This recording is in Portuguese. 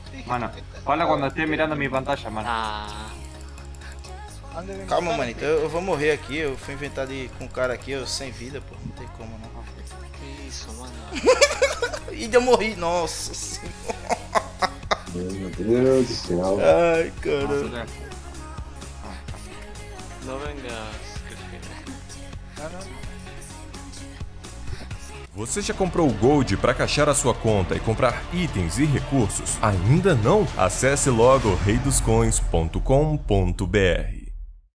Mano, fala quando esté mirando mi pantalla, mano. Ah, Calma, mano, então eu vou morrer aqui. Eu fui inventar com um cara aqui, eu sem vida, pô. Não tem como não. que isso, mano. E eu morri, nossa senhora. Meu Deus do céu. Ai, Nossa, caramba. ya. No vengas, Cristina. Você já comprou o Gold para caixar a sua conta e comprar itens e recursos? Ainda não? Acesse logo reidoscoins.com.br.